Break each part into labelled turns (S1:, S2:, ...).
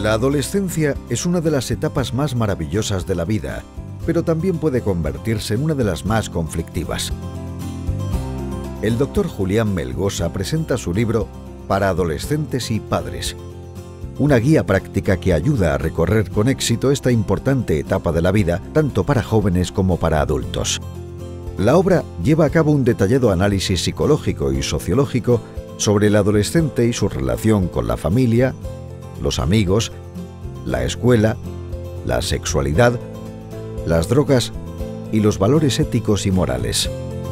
S1: La adolescencia es una de las etapas más maravillosas de la vida, pero también puede convertirse en una de las más conflictivas. El doctor Julián Melgosa presenta su libro Para adolescentes y padres, una guía práctica que ayuda a recorrer con éxito esta importante etapa de la vida, tanto para jóvenes como para adultos. La obra lleva a cabo un detallado análisis psicológico y sociológico sobre el adolescente y su relación con la familia, los amigos, la escuela, la sexualidad, las drogas y los valores éticos y morales.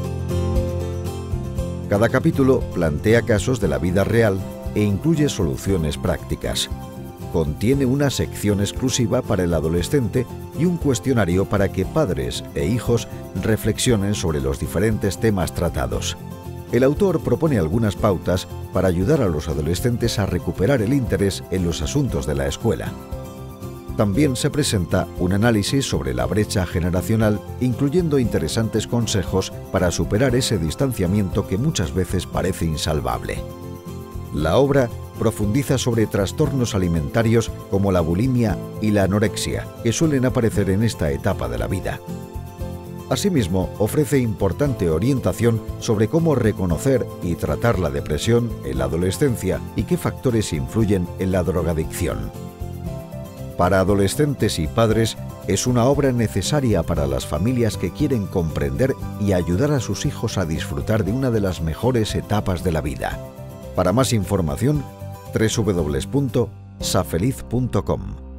S1: Cada capítulo plantea casos de la vida real e incluye soluciones prácticas. Contiene una sección exclusiva para el adolescente y un cuestionario para que padres e hijos reflexionen sobre los diferentes temas tratados. El autor propone algunas pautas para ayudar a los adolescentes a recuperar el interés en los asuntos de la escuela. También se presenta un análisis sobre la brecha generacional, incluyendo interesantes consejos para superar ese distanciamiento que muchas veces parece insalvable. La obra profundiza sobre trastornos alimentarios como la bulimia y la anorexia, que suelen aparecer en esta etapa de la vida. Asimismo, ofrece importante orientación sobre cómo reconocer y tratar la depresión en la adolescencia y qué factores influyen en la drogadicción. Para adolescentes y padres, es una obra necesaria para las familias que quieren comprender y ayudar a sus hijos a disfrutar de una de las mejores etapas de la vida. Para más información, www.safeliz.com.